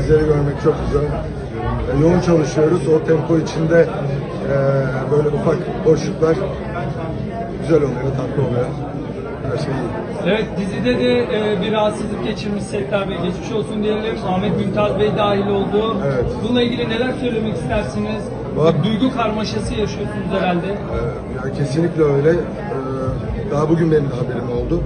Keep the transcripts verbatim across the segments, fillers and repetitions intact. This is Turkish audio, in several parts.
sizleri görmek çok güzel. E, yoğun çalışıyoruz. O tempo içinde e, böyle ufak boşluklar güzel oluyor, tatlı oluyor. Her şey iyi. Evet, dizide de e, bir rahatsızlık geçirmiş Settar Bey. Geçmiş olsun diyelim. Ahmet Mümtaz Bey dahil oldu. Evet. Bununla ilgili neler söylemek istersiniz? Bak, bir duygu karmaşası yaşıyorsunuz herhalde. E, ya kesinlikle öyle. E, daha bugün benim de haberim oldu.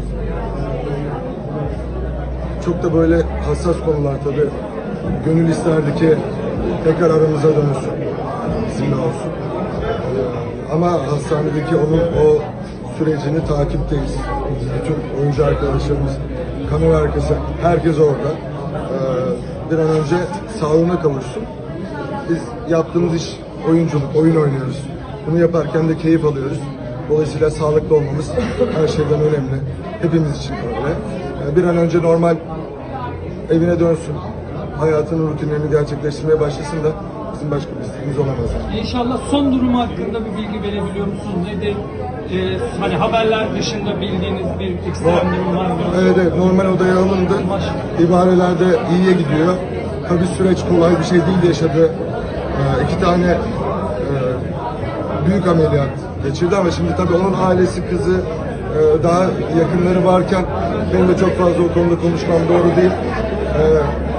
Çok da böyle hassas konular tabii. Gönül isterdi ki tekrar aramıza dönsün. Bizimle olsun. Ee, ama hastanedeki onun o sürecini takipteyiz. Bütün oyuncu arkadaşlarımız, kamera arkası, herkes orada. Ee, bir an önce sağlığına kavuşsun. Biz yaptığımız iş oyunculuk, oyun oynuyoruz. Bunu yaparken de keyif alıyoruz. Dolayısıyla sağlıklı olmamız her şeyden önemli. Hepimiz için öyle. Ee, bir an önce normal evine dönsün. Hayatının rutinlerini gerçekleştirmeye başlasın da bizim başka bir isteğimiz olamaz. İnşallah son durumu hakkında bir bilgi verebiliyor musunuz? Nedir? Ee, hani haberler dışında bildiğiniz bir ekstrem durum var mı? Evet, evet, normal odaya alındı. İbarelerde iyiye gidiyor. Tabii süreç kolay bir şey değil, yaşadı. Ee, iki tane e, büyük ameliyat geçirdi ama şimdi tabii onun ailesi, kızı, e, daha yakınları varken benim de çok fazla o konuda konuşmam doğru değil. Ee,